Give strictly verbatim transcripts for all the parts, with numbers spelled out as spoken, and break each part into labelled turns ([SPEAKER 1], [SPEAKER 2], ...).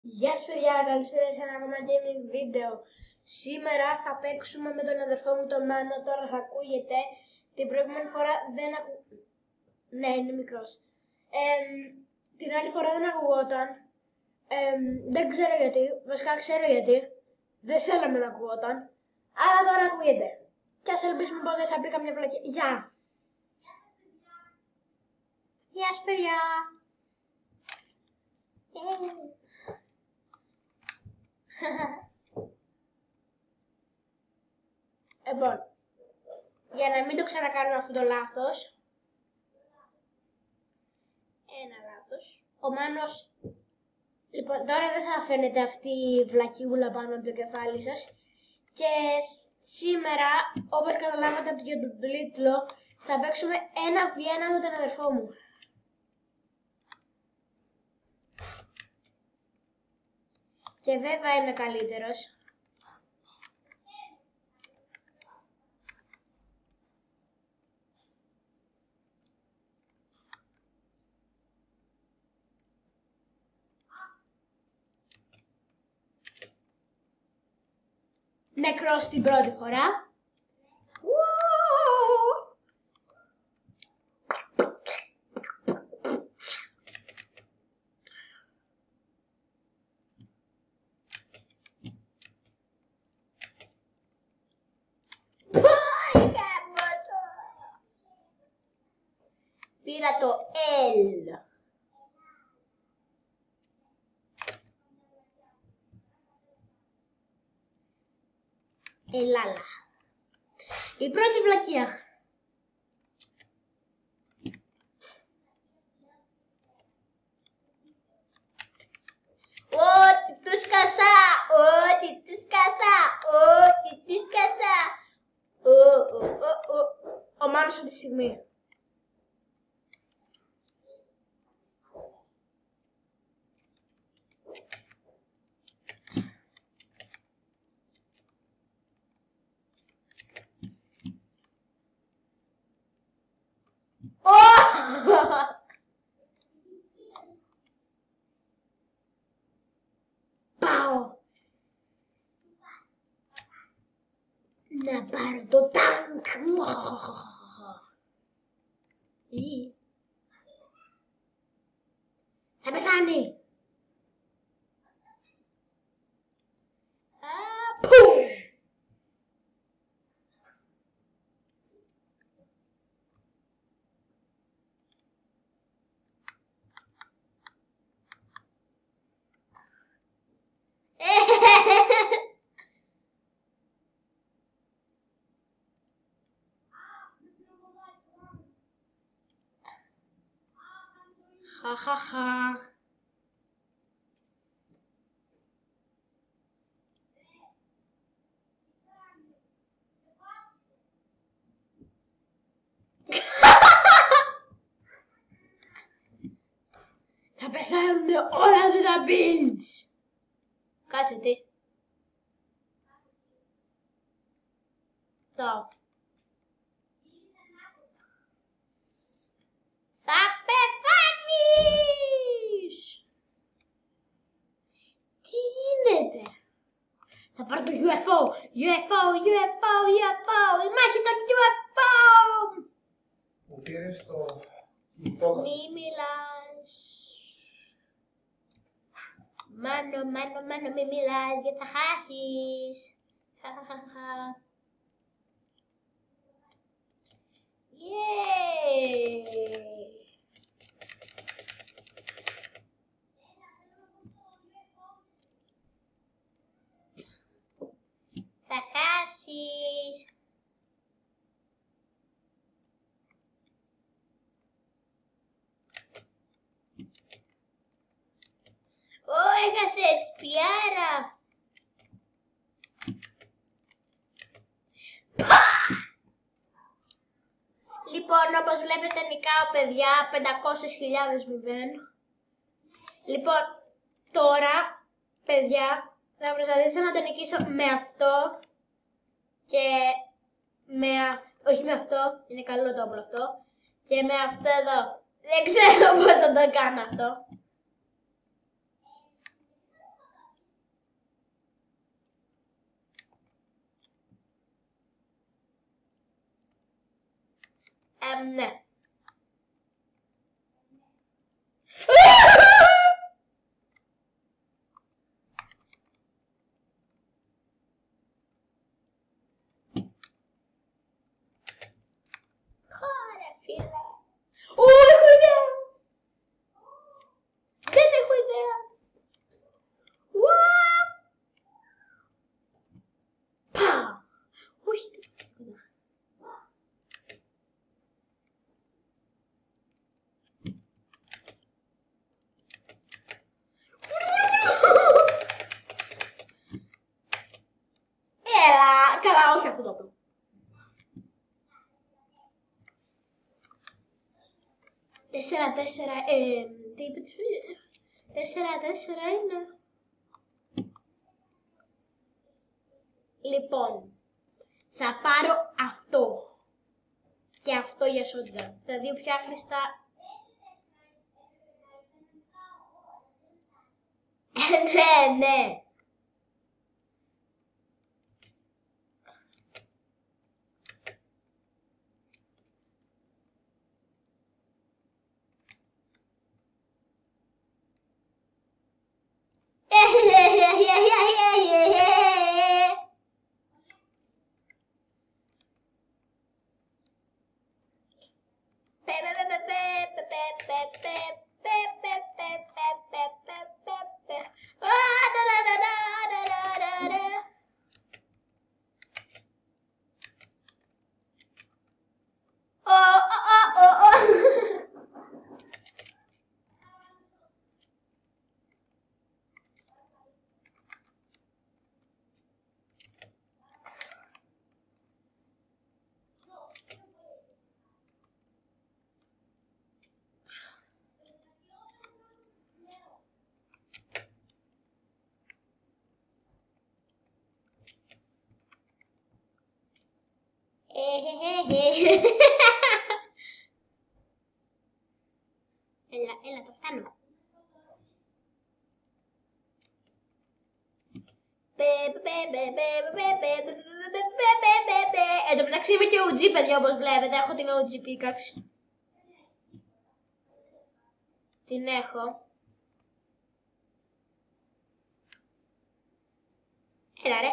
[SPEAKER 1] Γεια σας παιδιά, καλώς ήρθατε σε ένα ακόμα gaming βίντεο. Σήμερα θα παίξουμε με τον αδερφό μου τον Μάνο, τώρα θα ακούγεται. Την προηγούμενη φορά δεν ακου... Ναι, είναι μικρός. Ε, την άλλη φορά δεν ακουγόταν. Ε, δεν ξέρω γιατί, βασικά ξέρω γιατί. Δεν θέλαμε να ακουγόταν. Αλλά τώρα ακούγεται. Και ας ελπίσουμε πως δεν θα πει καμιά βλακία. Γεια! Γεια σας παιδιά! Λοιπόν, για να μην το ξανακάνουμε αυτό το λάθος, ένα λάθος, ο Μάνος, λοιπόν, τώρα δεν θα φαίνεται αυτή η βλακιούλα πάνω από το κεφάλι σας και σήμερα, όπως καταλάβατε από τον τίτλο, θα παίξουμε ένα βι ένα με τον αδερφό μου. Και βέβαια είμαι καλύτερος. Νεκρός την πρώτη φορά. Πήρα το L. Ελάλα. Η πρώτη βλακεία. Ό,τι τους κασά, ό,τι τους κασά, ό,τι τους κασά. Ο, ο, ο, ο, ο Μάνος αυτή τη στιγμή. Πάω να πάρω το τάγκ. Ή θα πεθάνει. Χαχαχα. Θα πεθάνουν όλα αυτά τα builds. Κάτσε τι. Το. Θα πεθάνεις! Τι γίνεται? Θα πάρω το γιου εφ ο, γιου εφ ο, γιου εφ ο, γιου εφ ο, η μάχη των γιου εφ ο!
[SPEAKER 2] Μου πήρες το...
[SPEAKER 1] Μη μιλάς. Μάνο, μάνο, μάνο, μη μιλάς γιατί θα χάσεις. Χαχαχαχα. Yay! Θα χάσεις. Ω, έχασες, πιάρα. Λοιπόν, όπως βλέπετε νικάω παιδιά, πεντακόσιες χιλιάδες μηδέν. Λοιπόν, τώρα, παιδιά, θα προσπαθήσω να τον νικήσω με αυτό και με αυτό, όχι με αυτό, είναι καλό το όπλο αυτό, και με αυτό εδώ. Δεν ξέρω πώς θα το κάνω αυτό. Ε, ναι. Ωραία, φίλε. Ω, έχω ιδέα. Δεν έχω ιδέα. Πα. Όχι. Έλα, καλά, όχι αυτό το απλό. Τέσσερα, τέσσερα, ε, τι είπε, τέσσερα, τέσσερα είναι. Λοιπόν, θα πάρω αυτό και αυτό για shotgun. Τα δύο πιο άχρηστα. Ναι, ναι. Έλα, έλα, το φτάνω. Εν τω μεταξύ είμαι και ο τζι, παιδιά, όπως βλέπετε. Έχω την ο τζι pickaxe. Την έχω. Έλα, ρε.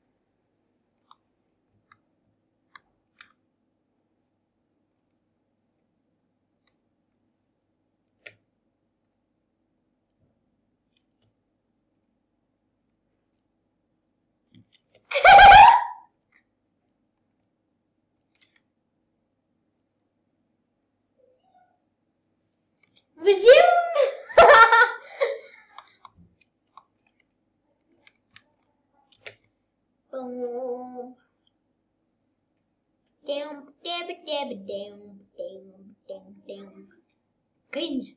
[SPEAKER 1] Βζιμ! Cringe.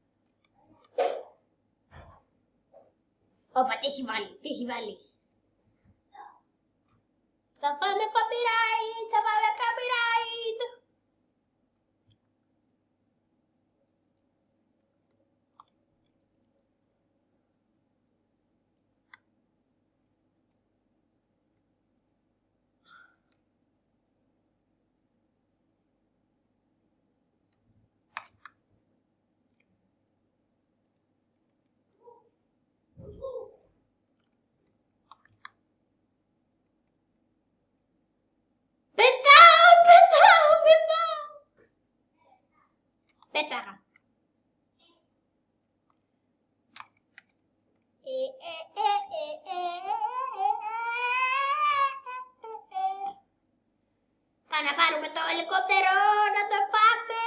[SPEAKER 1] Όπα, τι έχει βάλει, τι έχει βάλει. Θα πάμε copyright, θα πάμε copyright. Πετάω, πετάω, πετάω. Πέταγα. Πάμε να πάρουμε το ελικόπτερο, να το πάμε.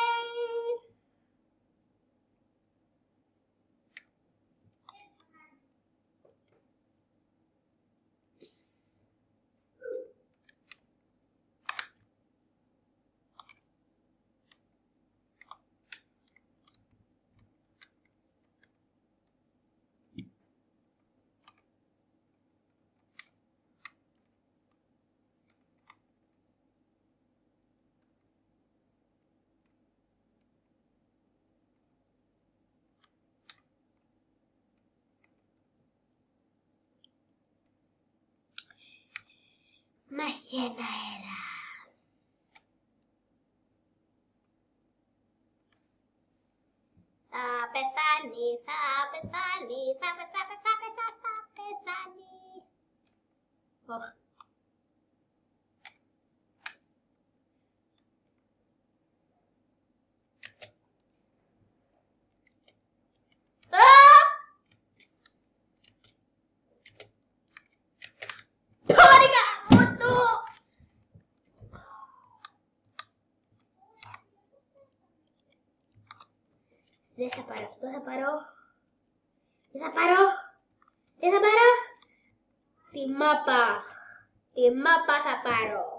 [SPEAKER 1] Μαχαίνα αέρα. Oh. Δεν θα πάρω αυτό, θα πάρω... Τι θα πάρω? Τι θα πάρω? Τη μάπα. Τη μάπα θα πάρω.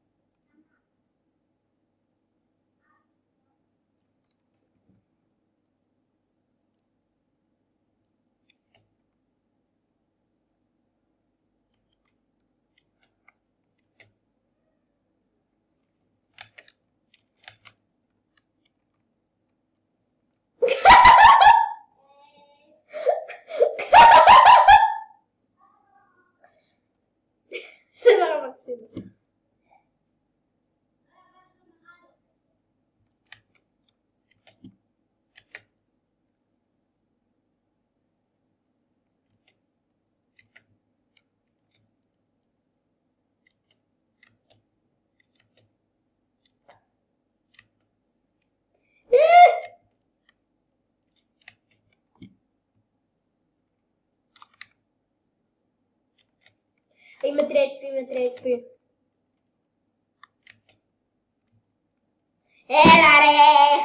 [SPEAKER 1] Είμαι τρία έιτς πι, είμαι τρία έιτς πι. Έλα ρε!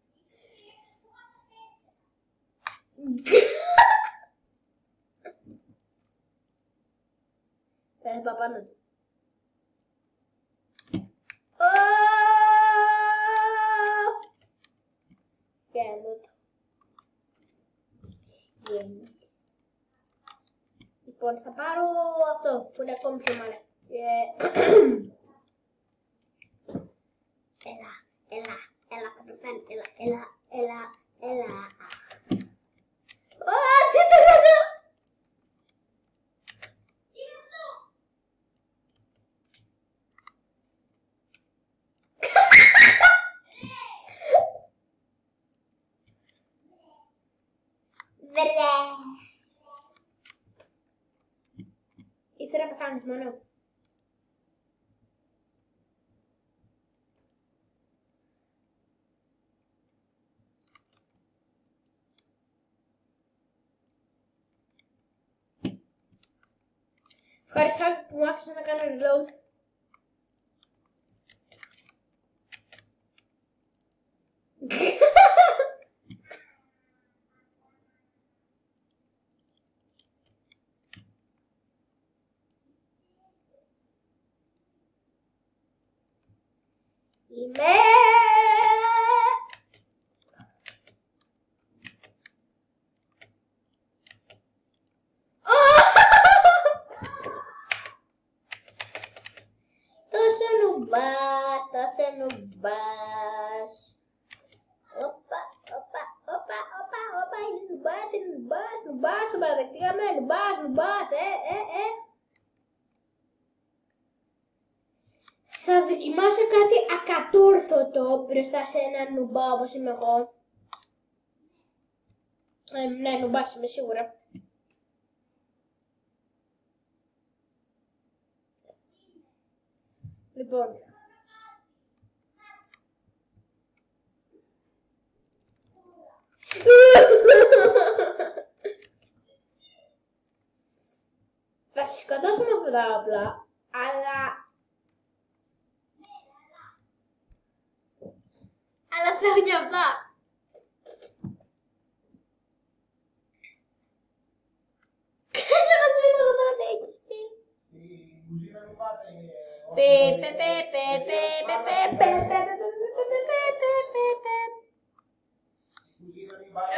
[SPEAKER 1] Πέρα πάω πάνω του. Γέννο το. Γέννο. Λοιπόν, θα πάρω αυτό που είναι ακόμη πιο μάλλον. Έλα, έλα, έλα, θα πεθάνει, έλα, έλα, έλα, έλα. Ω, τι το χάσω! Τι είναι αυτό? Βρε! Ήθελα να πεθάνεις μόνο. Ευχαριστώ που μου άφησες να κάνω reload. Είμαι... Τόσο νουμπάς, τόσο νουμπάς. Όπα, όπα, όπα, όπα, όπα, είναι νουμπάς, είναι νουμπάς, νουμπάς, το παραδεχτήκαμε, νουμπάς, νουμπάς, ε, ε, ε. Θα δοκιμάσω κάτι ακατόρθωτο μπροστά σε έναν νουμπά όπως είμαι εγώ. Ε, ναι, νουμπάς είμαι σίγουρα. Λοιπόν. Θα σκοτώσω με αυτά τα όπλα, αλλά... Αλλά θέλω και αυτά. Κάτσε να σου δίνω ογδόντα έιτς πι.
[SPEAKER 2] Στη κουζίνα μην πάτε.
[SPEAKER 1] Πε, πε, πε, πε, πε, πε, πε, πε, πε, πε.
[SPEAKER 2] Στη κουζίνα μην πάτε.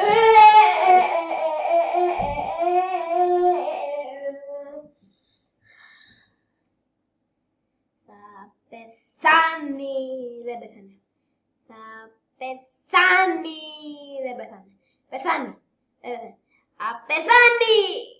[SPEAKER 1] Θα πεθάνει. Δεν πεθάνει. Θα πεθάνει. Δεν πεθάνει. Πεθάνει. Θα πεθάνει.